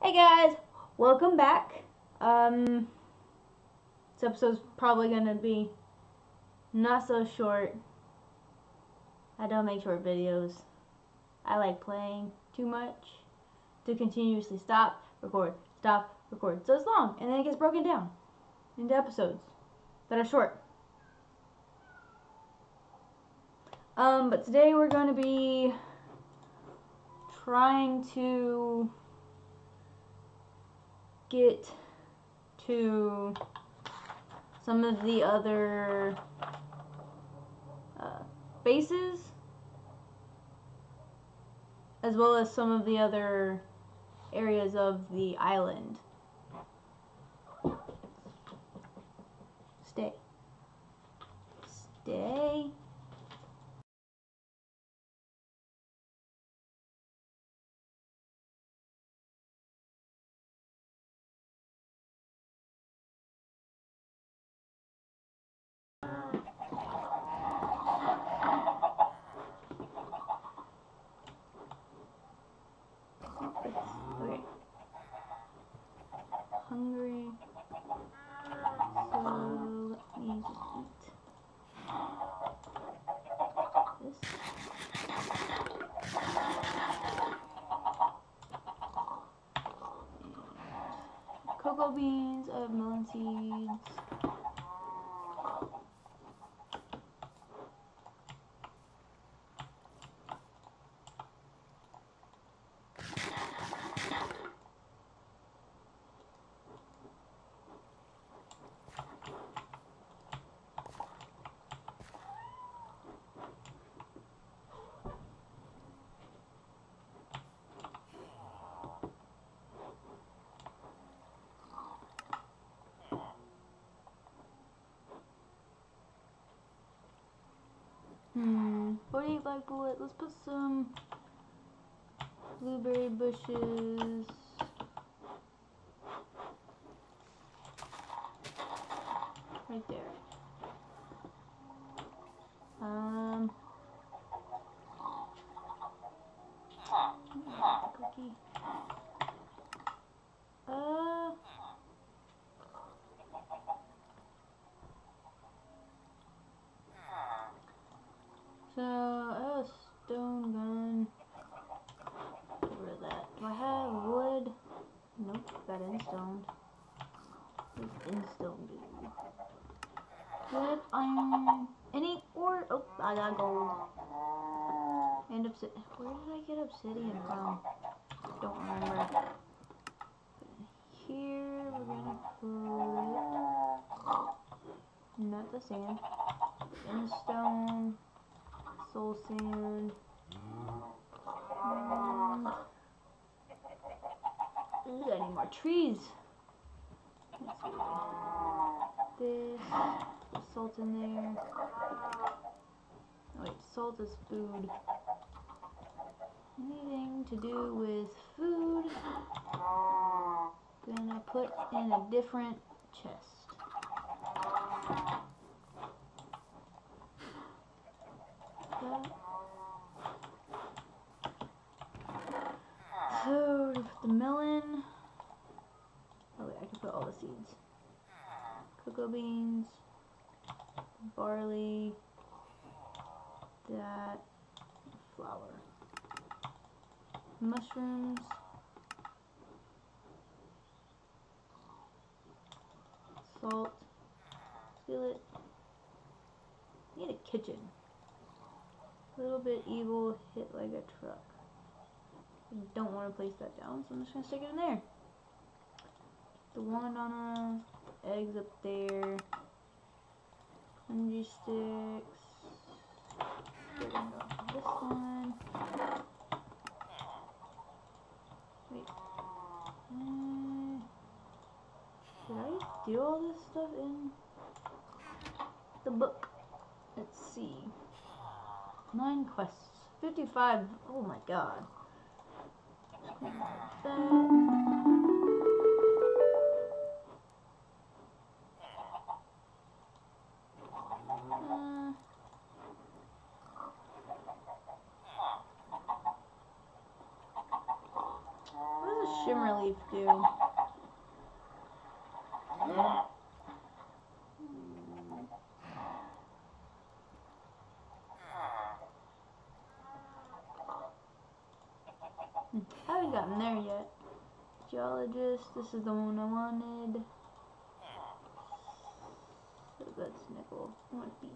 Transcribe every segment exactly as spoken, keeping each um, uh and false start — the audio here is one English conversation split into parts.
Hey guys, welcome back. Um, this episode's probably gonna be not so short. I don't make short videos. I like playing too much to continuously stop, record, stop, record. So it's long, and then it gets broken down into episodes that are short. Um, but today we're gonna be trying to get to some of the other uh, bases, as well as some of the other areas of the island. Stay. Stay. Okay. Hungry. So let me just eat this. And cocoa beans. I have melon seeds. Hmm. forty-eight bullet. Let's put some blueberry bushes. Right there. Um. Cookie. Uh. So I have a stone gun. Get rid of that. Do I have wood? Nope, got instoned. What does instone do? Good iron. Any ore? Oh, I got gold. And obsidian. Where did I get obsidian from? Don't remember. Here we're gonna put not the sand. Stone, soul sand. And ooh, I need more trees. Let's see. This, put salt in there. Oh wait, salt is food. Anything to do with food, gonna put in a different chest. That. So to put the melon. Oh wait, I can put all the seeds. Cocoa beans, barley, that, flour, mushrooms, salt, skillet. Need a kitchen. A little bit evil, hit like a truck. I don't want to place that down, so I'm just gonna stick it in there. The wand on a eggs up there. Spongy sticks. Get rid of this one. Wait. Uh, did I do all this stuff in the book? Let's see. Nine quests. fifty-five. Oh my god. Like that. shimmer leaf do? I haven't gotten there yet. Geologist, this is the one I wanted. So that's nickel. I want these.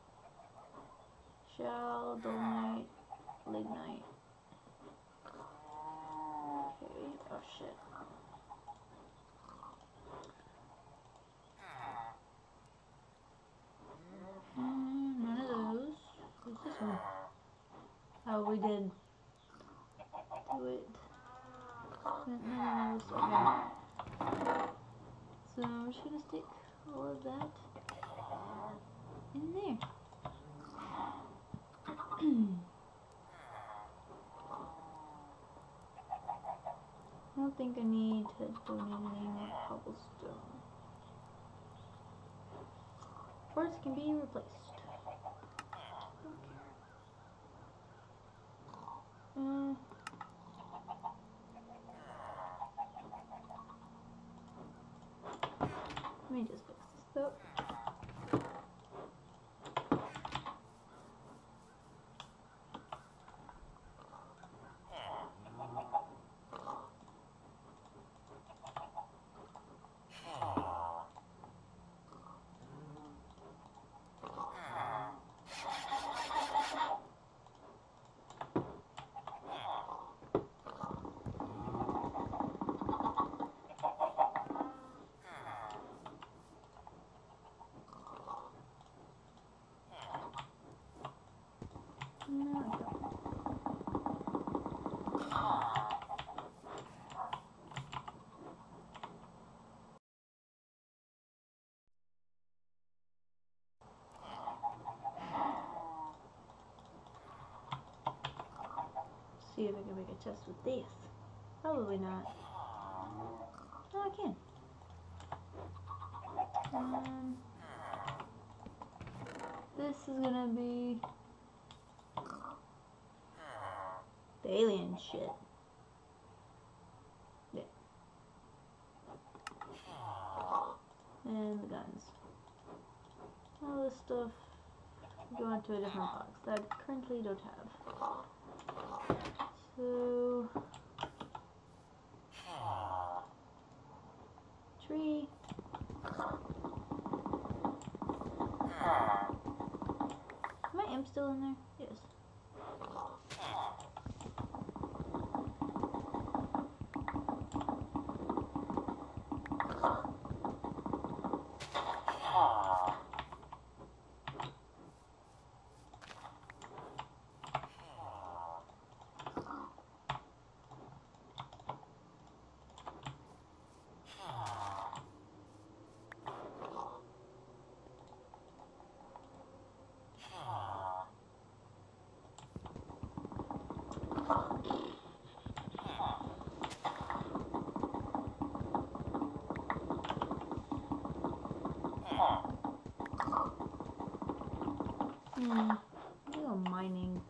Shell, dolomite, lignite. Okay, oh shit. Mm, none of those. What's this one? Oh, we did do it. No, okay. So I'm just gonna stick all of that in there. I don't think I need to donate any more cobblestone. Quartz can be replaced. Uh, let me just fix this up. No, I don't. See if I can make a chest with this. Probably not. No, I can. Um, this is gonna be the alien shit. Yeah. And the guns. All this stuff go into a different box that I currently don't have. So tree. Am I am still in there? Yes. Hmm. I'm gonna go mining.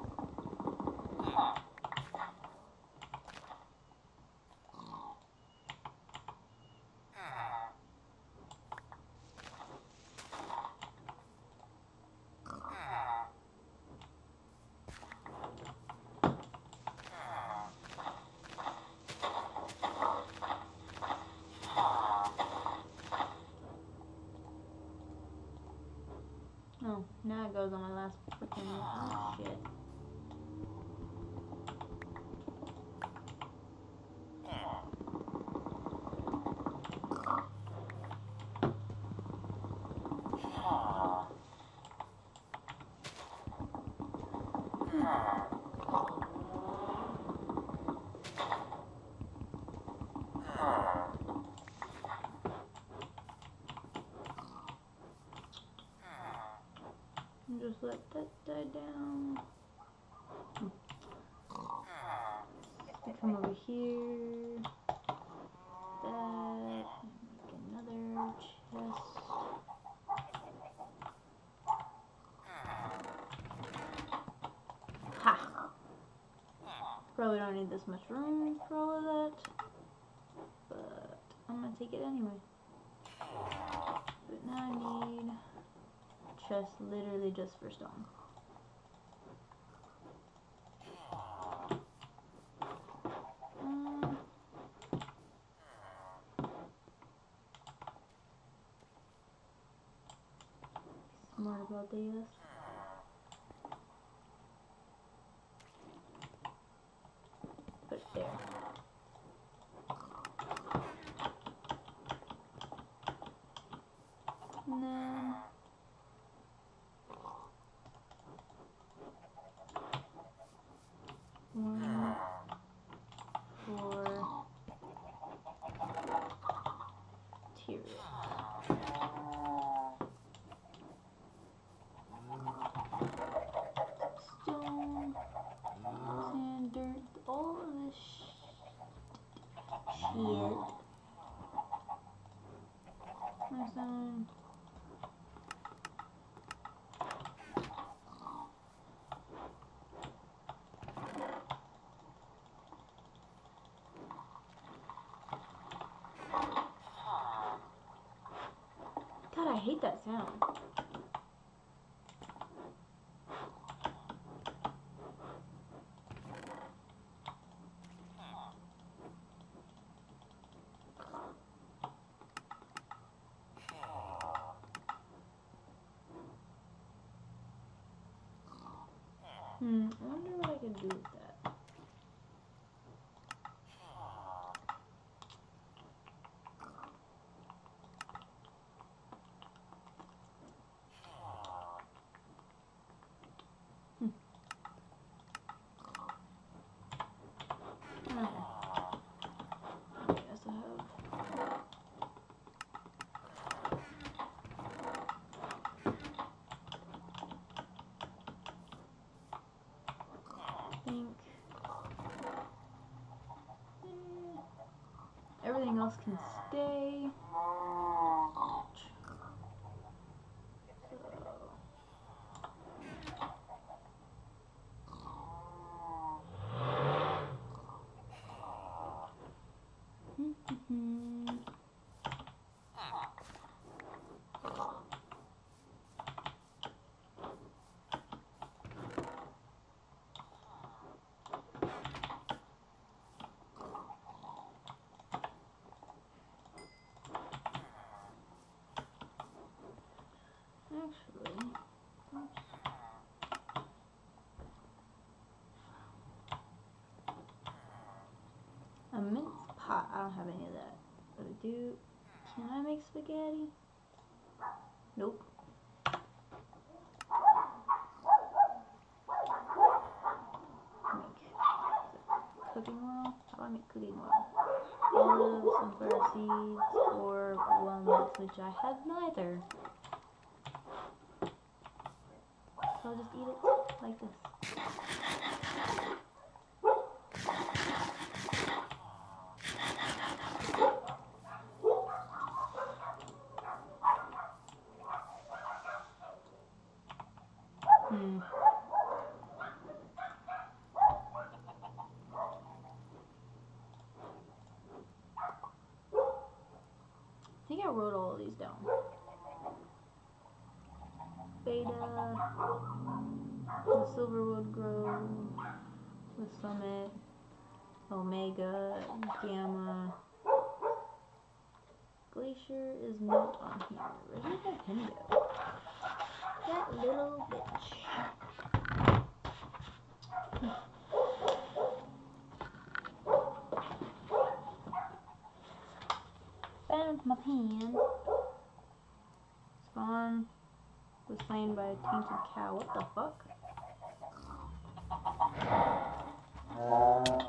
Oh, now it goes on my last freaking oh shit. And just let that die down. I come over here. That. Make another chest. Ha! Probably don't need this much room for all of that, but I'm gonna take it anyway. But now I need a chest literally just for stone. Um, smart about this. Put it there. And then one for Tyrion. Stone, sand, dirt, all of this shit. Nice stone. God, I hate that sound. Hmm, I wonder what I can do with that. Hmm. Okay. I guess I have. I think eh, everything else can stay. Actually, oops. A mince pot. I don't have any of that. But I do. Can I make spaghetti? Nope. Make cooking oil. How do I make cooking oil? Olives, sunflower seeds, or walnuts, which I have neither. So I'll just eat it like this. Hmm. I think I wrote all of these down. Beta, the Silverwood Grove, the Summit, Omega, Gamma. Glacier is not on here. Where did that pin go? That little bitch. Found my pen. Spawn was slain by a tainted cow. What the fuck?